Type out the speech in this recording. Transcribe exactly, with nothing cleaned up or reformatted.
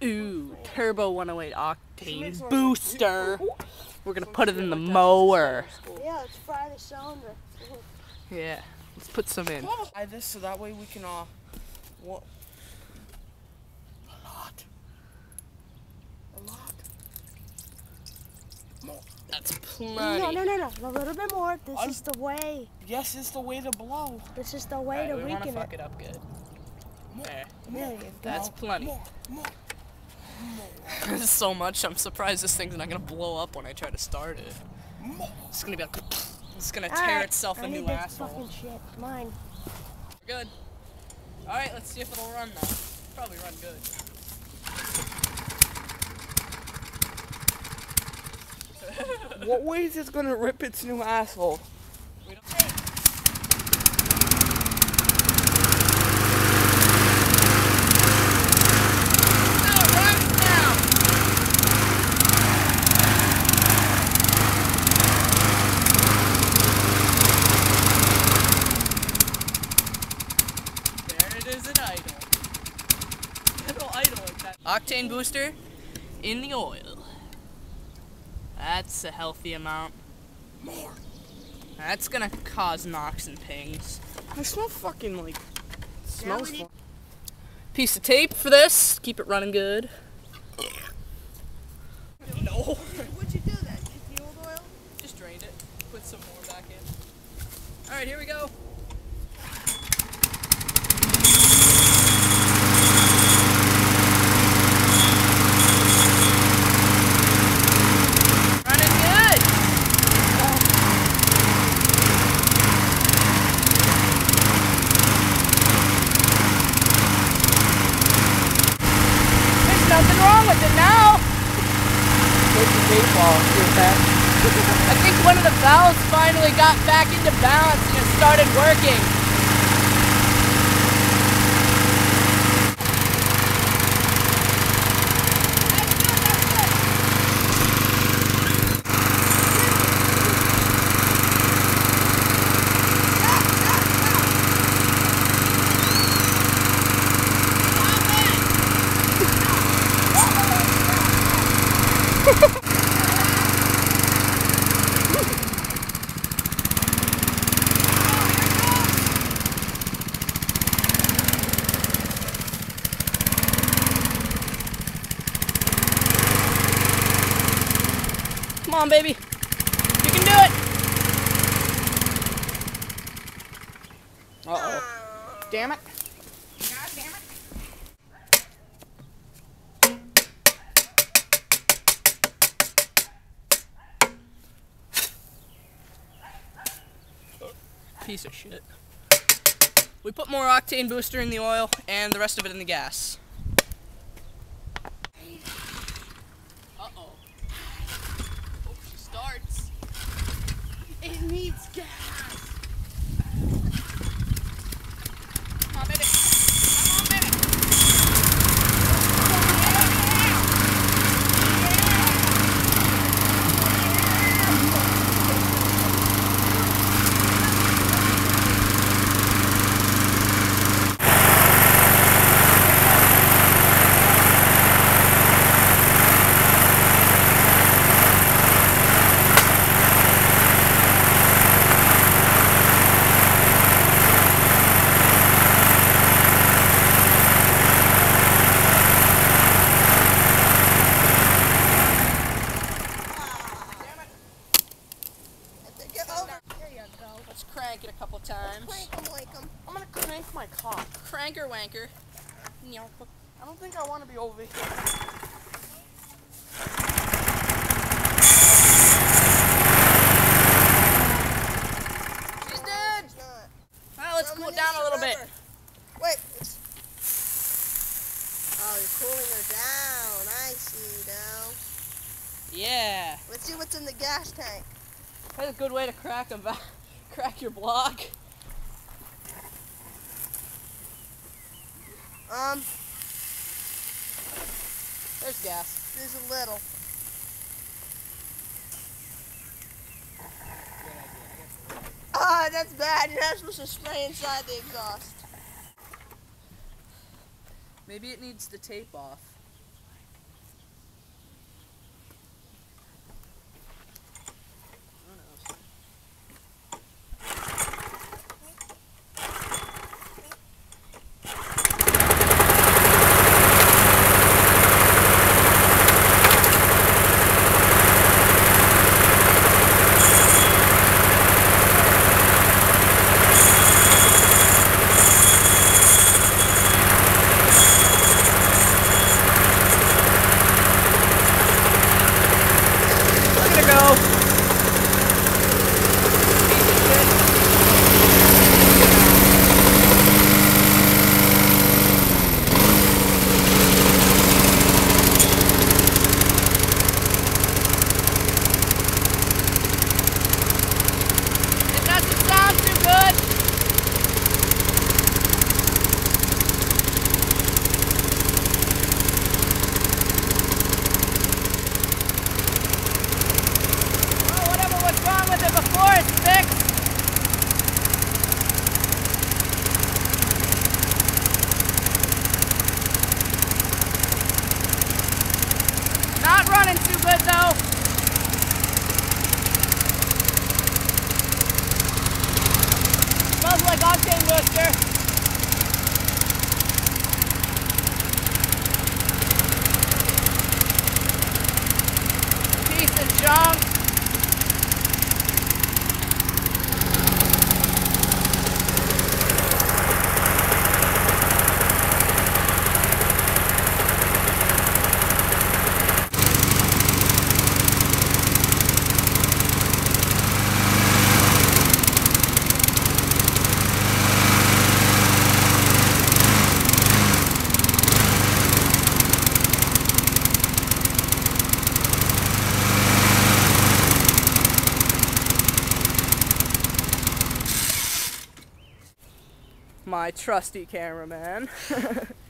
Ooh, turbo one oh eight octane booster. We're gonna put it in the mower. Yeah, let's fry the cylinder. Yeah, let's put some in. Fry this so that way we can uh, what? A lot. A lot. More. That's plenty. No, no, no, no. A little bit more. This I'm, is the way. Yes, it's the way to blow. This is the way right, to we weaken wanna fuck it. it up good. More, There. more, There you go. That's plenty. More, more, more. This is so much. I'm surprised this thing's not gonna blow up when I try to start it. More. It's gonna be like, it's gonna All tear right, itself I a need new this asshole. fucking shit. Mine. We're good. All right, let's see if it'll run now. Probably run good. What way is it gonna rip its new asshole? We don't No, it runs now. There it is, an idle. It'll idle like that. Octane booster in the oil. That's a healthy amount. More. That's gonna cause knocks and pings. I smell fucking like. It smells. Fu Piece of tape for this. Keep it running good. No. What'd you do then? Use the old oil? Just drained it. Put some more back in. All right, here we go. Running good. There's nothing wrong with it now. Take the tape off. Get that. I think one of the valves finally got back into balance and it started working. Come on, baby. You can do it. Uh-oh. Damn it. God damn it. Piece of shit. We put more octane booster in the oil and the rest of it in the gas. Uh-oh. Oh, she starts. It needs gas. Come on, baby. Come on, baby. Let's crank it a couple times. Crank 'em like 'em. I'm gonna crank my cock. Cranker wanker. I don't think I want to be over here. She's dead. It's not. Alright, let's cool it down a little bit. Wait. It's... Oh, you're cooling her down. I see now. Yeah. Let's see what's in the gas tank. That's a good way to crack a va crack your block. Um, There's gas. there's a little. Ah, that's bad. You're not supposed to spray inside the exhaust. Maybe it needs the tape off. my trusty cameraman.